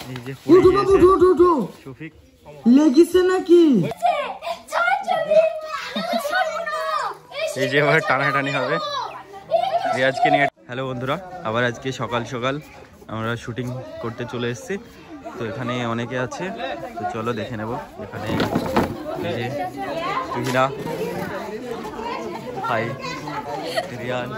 এই যে শফিক লেগেছে নাকি? এই যে এবার টানাটানি হবে রিয়াজকে নিয়ে। হ্যালো বন্ধুরা, আবার আজকে সকাল সকাল আমরা শুটিং করতে চলে এসেছি। তো এখানে অনেকে আছে, তো চলো দেখে নেব। এখানে এই যে তুহিনা, ভাই রিয়াজ,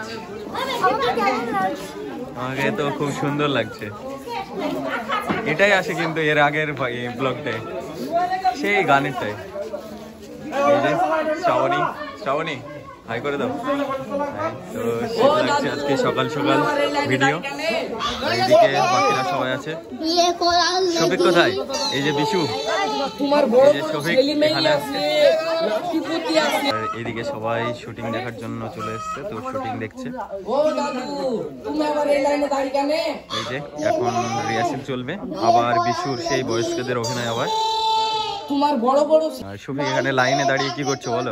আমাকে তো খুব সুন্দর লাগছে। এটাই আসে কিন্তু এর আগের ব্লগটাই, সেই গানেরটাই। এই যে শ্রাবণী, শ্রাবণী হাই করে দাও। তো শীত লাগছে আজকে সকাল সকাল ভিডিও। এইদিকে বাকিরা সবাই আছে। শফিক কোথায়? এই যে বিশু, এই যে শফিক এখানে আছে। আর এইদিকে সবাই শুটিং দেখার জন্য চলে এসছে, তো শুটিং দেখছে। এই যে এখন রিহার্সেল চলবে, আবার বিশুর সেই বয়স্কদের অভিনয় আবার। শফিক এখানে লাইনে দাঁড়িয়ে কি করছো বলো?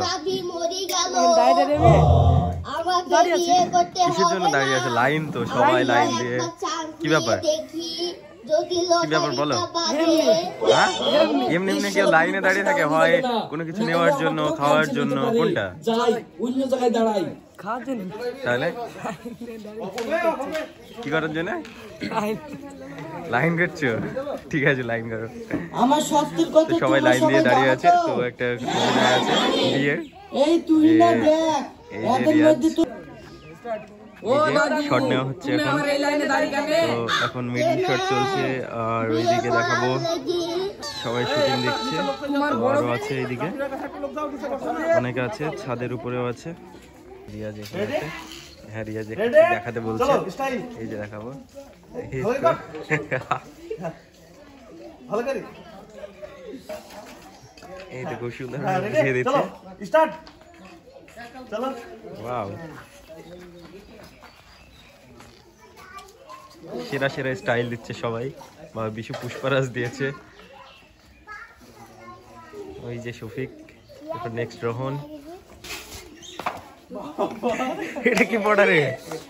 কিসের জন্য দাঁড়িয়ে আছে? লাইন তো, সবাই লাইন দিয়ে। কি ব্যাপার, কি ব্যাপার বলো? হ্যাঁ, এমনি এমনি কেউ লাইনে দাঁড়িয়ে থাকে? হয় কোনো কিছু নেওয়ার জন্য, খাওয়ার জন্য, কোনটা? তাহলে কি করার জন্য লাইন করছো? ঠিক আছে, লাইন করো। সবাই লাইন দিয়ে দাঁড়িয়ে আছে। তো একটা অভিনয় আছে বিয়ের, শট নেওয়া হচ্ছে এখন। তো এখন মিডল শট চলছে, আর ওইদিকে দেখাবো সবাই শুটিং দেখছে। আরো আছে এইদিকে অনেকে আছে, ছাদের উপরেও আছে। রিয়াজ এখানে আছে। হ্যাঁ, রিয়াজ দেখাতে বলছে, এই যে দেখাবো। এই তো খুব সুন্দর বুঝিয়ে দিচ্ছে। ওয়াও, সেরা সেরা স্টাইল দিচ্ছে সবাই। বা বিশু পুষ্পারাজ দিয়েছে। ওই যে শফিক, তারপর নেক্সট রোহন। এটা কি বর্ডারে?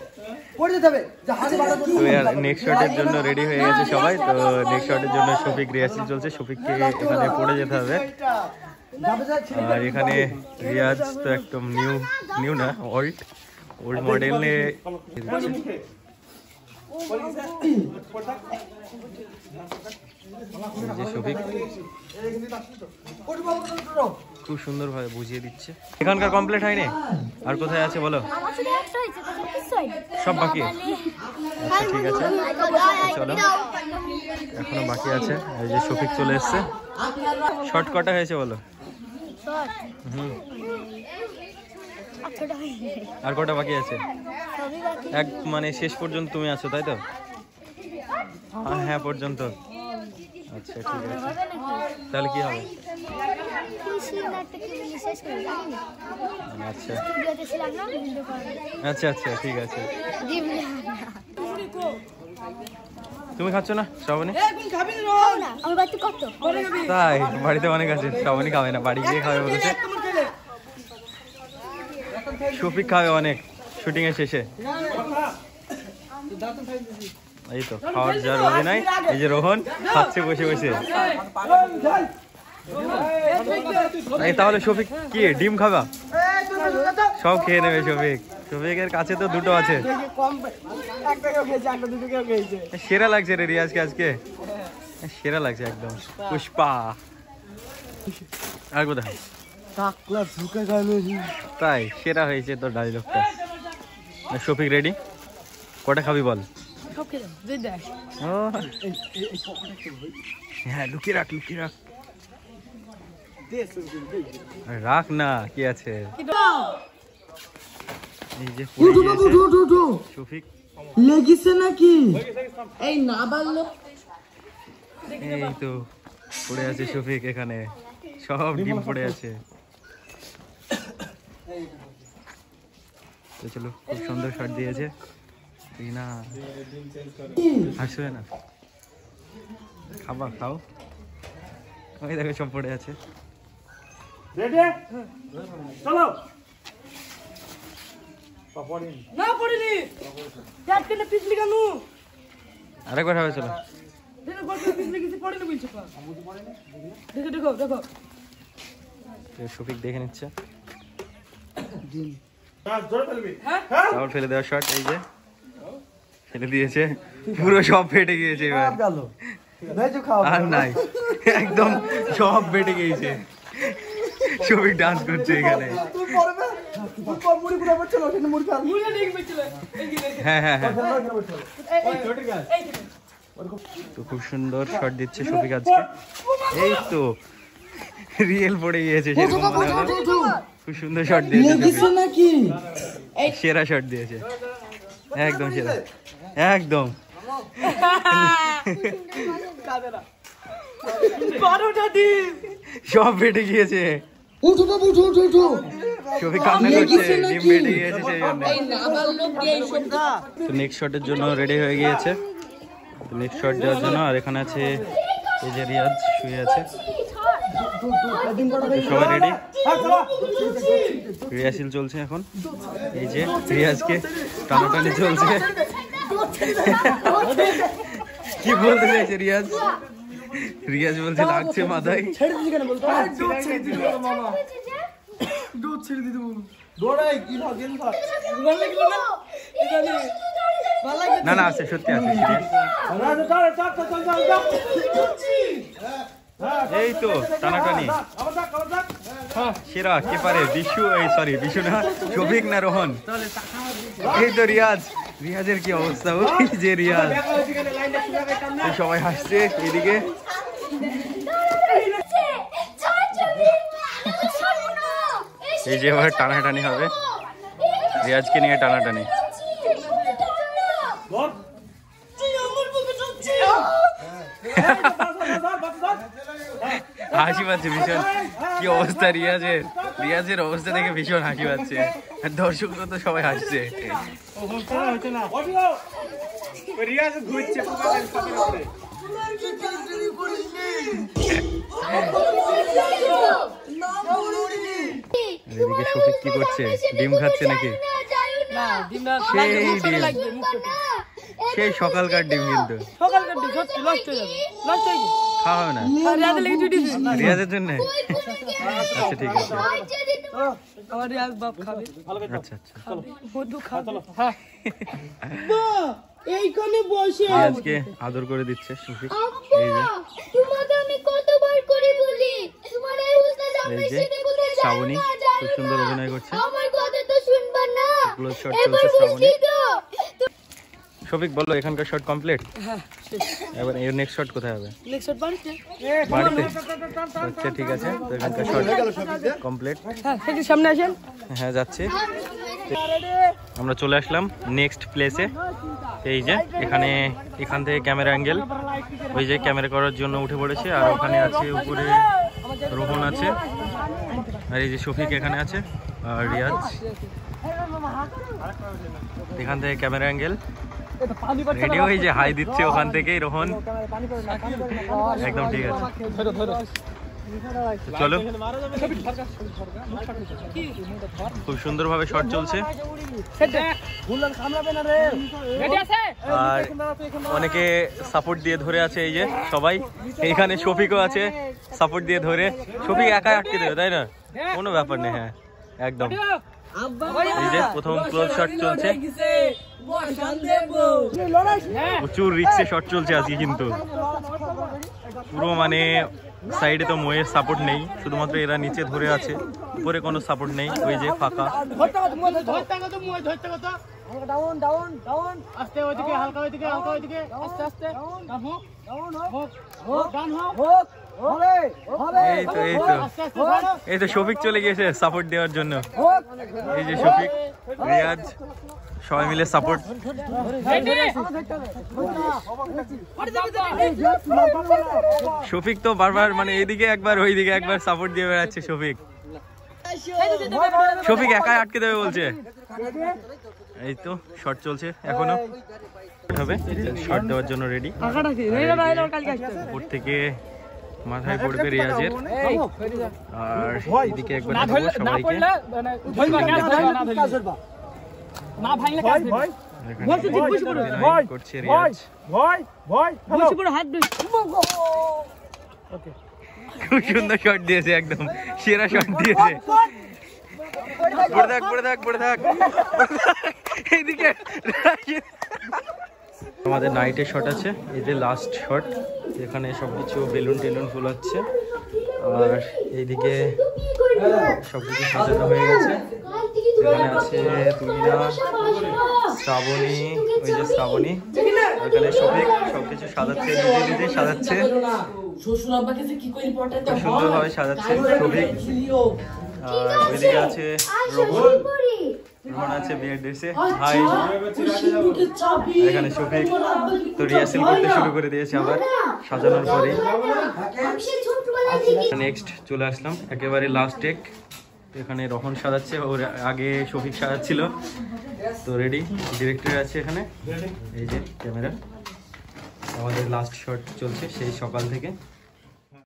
নেক্সট শটের জন্য রেডি হয়ে গেছে সবাই। তো নেক্সট শটের জন্য শফিক রিহার্সেল চলছে। শফিককে এখানে পড়ে যেতে হবে। আর এখানে রিয়াজ তো একদম নিউ না, ওল্ড মডেলে। শফিক খুব সুন্দর ভাবে বুঝিয়ে দিচ্ছে। এখানকার কমপ্লিট হয়নি, আর কোথায় আছে বলো? সব বাকি? আচ্ছা ঠিক আছে, চলো, এখনো বাকি আছে। এই যে শফিক চলে এসছে। শর্ট কটা হয়েছে বলো? আর কটা বাকি আছে? এক মানে শেষ পর্যন্ত তুমি আছো, তাই তো? হ্যাঁ, পর্যন্ত। আচ্ছা ঠিক আছে, তাহলে কি হবে? আচ্ছা আচ্ছা আচ্ছা ঠিক আছে। তুমি খাচ্ছ না শ্রাবণী? তাই, বাড়িতে অনেক আছে। শ্রাবণী খাবে না, বাড়ি গিয়ে খাবে বলেছে। শফিক খাবে অনেক শুটিং এর শেষে। এই তো খাওয়ার যার অভিনয়। এই যে রোহন খাচ্ছে বসে বসে। এই তাহলে শফিক কি ডিম খাবা? সব খেয়ে নেবে শফিক। শফিকের কাছে তো দুটো আছে। সেরা লাগছে রে রিয়াজকে আজকে, সেরা লাগছে একদম। পুষ্পা আর কোথায়? তাই, সেরা হয়েছে তো ডায়লগটা। শফিক রেডি? কটা খাবি বল? হ্যাঁ, লুকিয়ে রাখ, লুকিয়ে রাখ, রাখ না, কি আছে? এই যে শফিক লেগেছে নাকি? এই না বাড়লো, এই তো পড়ে আছে শফিক। এখানে সব ডিম পড়ে আছে। তো চলো, খুব সুন্দর শট দিয়েছে। না হাসবে না, খাবা খাও। ওই দেখো সব পড়ে আছে। আরেকবার হবে, চলো। শফিক দেখে নিচ্ছে চাউল ফেলে দেওয়ার শট, এই যে ফেলে দিয়েছে, পুরো সব ফেটে গিয়েছে এবার আর নাই, একদম সব ফেটে গিয়েছে। শফিক ডান্স করছে এখানে। হ্যাঁ হ্যাঁ হ্যাঁ, তো খুব সুন্দর শট দিচ্ছে শফিক আজকে। এই তো রিয়েল পড়ে গিয়েছে সেরকম মনে হলো। খুব সুন্দর শট দিয়েছে, সেরা শট দিয়েছে, একদম সেরা, একদম সব ফেটে গিয়েছে। শফিক কান্না করছে, ডিম ফেটে গিয়েছে সেই জন্য। তো নেক্সট শটের জন্য রেডি হয়ে গিয়েছে, নেক্সট শট দেওয়ার জন্য। আর এখানে আছে এই যে রিয়াজ শুয়ে আছে, সবাই রেডি, রিহার্সেল চলছে এখন। এই যে রিয়াজকে টানাটানি চলছে। কি বলতে চাইছে রিয়াজ? রিয়াজ বলছে লাগছে মাথায়। না না আছে, সত্যি আছে। এই তো টানাটানি সেরা কে পারে? বিশু, এই সরি বিশু না, শফিক না রোহন। এই তো রিয়াজ, রিয়াজের কি অবস্থা? ওই যে রিয়াজ, সবাই হাসছে এদিকে। এই যে এবার টানাটানি হবে, রিয়াজকে নিয়ে টানাটানি। হাসি পাচ্ছে ভীষণ, কি অবস্থা রিয়াজের, রিয়াজের অবস্থা দেখে ভীষণ হাসি পাচ্ছে। দর্শকরা তো সবাই হাসছে। এদিকে শফিক কি করছে? ডিম খাচ্ছে নাকি? সেই সকালকার ডিম, কিন্তু খাওয়া হবে না রিয়াজের জন্য। আচ্ছা ঠিক আছে, আচ্ছা আচ্ছা। এইখানে বসে আজকে আদর করে দিচ্ছে শফিক। এই যে এই যে শ্রাবণী খুব সুন্দর অভিনয় করছে। শফিক বলো, এখানকার শট কমপ্লিট? এবার এর নেক্সট শট কোথায় হবে? বাড়িতে? আচ্ছা ঠিক আছে, তো এখানকার শট কমপ্লিট। সামনে আসেন। হ্যাঁ যাচ্ছি। আমরা চলে আসলাম নেক্সট প্লেসে। এই যে এখানে, এখান থেকে ক্যামেরা অ্যাঙ্গেল, ওই যে ক্যামেরা করার জন্য উঠে পড়েছে। আর ওখানে আছে উপরে রোহন আছে, আর এই যে শফিক এখানে আছে, আর রিয়াজ। এখান থেকে ক্যামেরা অ্যাঙ্গেল রেডি হয়ে যে হাই দিচ্ছে ওখান থেকেই রোহন, একদম ঠিক আছে। চলো, খুব সুন্দরভাবে শট চলছে। আর অনেকে সাপোর্ট দিয়ে ধরে আছে, এই যে সবাই। এইখানে শফিকও আছে সাপোর্ট দিয়ে ধরে। শফিক একাই আটকে দেবে, তাই না? কোনো ব্যাপার নেই, হ্যাঁ একদম। এই যে প্রথম ক্লোজ শট চলছে, প্রচুর রিক্সে শট চলছে আজকে কিন্তু। পুরো মানে সাইডে তো ময়ের সাপোর্ট নেই, শুধুমাত্র এরা নিচে ধরে আছে, উপরে কোনো সাপোর্ট নেই। ওই যে ফাঁকা। এই তো এই তো এই তো শফিক চলে গিয়েছে সাপোর্ট দেওয়ার জন্য। এই যে শফিক, রিয়াজ সবাই মিলে সাপোর্ট। শফিক তো বারবার মানে এইদিকে একবার ওইদিকে একবার সাপোর্ট দিয়ে বেড়াচ্ছে শফিক। শফিক একাই আটকে দেবে বলছে। এই তো শট চলছে এখনো, হবে শট দেওয়ার জন্য রেডি। উপর থেকে মাথায় পড়বে রিয়াজের, আর এদিকে একবার সবাইকে। করছে রিয়াজ। খুব সুন্দর শট দিয়েছে, একদম সেরা শট দিয়েছে। পড়ে থাক এইদিকে। আমাদের নাইটের শট আছে, এই যে লাস্ট শট, এখানে সবকিছু বেলুন টেলুন ফুল হচ্ছে, আর এইদিকে সবকিছু সাজানো হয়ে গেছে। এখানে আছে তুহিনা, শ্রাবণী, ওই যে শ্রাবণী, এখানে সফিক সবকিছু সাজাচ্ছে, নিজে সাজাচ্ছে, সুন্দরভাবে সাজাচ্ছে সফিক। আর ওইদিকে আছে রোহন আছে বিয়ের ড্রেসে, হাই। এখানে সফিক তো রিহার্সেল করতে শুরু করে দিয়েছে আবার সাজানোর পরে। নেক্সট চলে আসলাম একেবারে লাস্ট টেক, এখানে রোহন সাজাচ্ছে, ওর আগে সফিক সাজাচ্ছিল। তো রেডি, ডিরেক্টর আছে এখানে, এই যে ক্যামেরা। আমাদের লাস্ট শট চলছে সেই সকাল থেকে।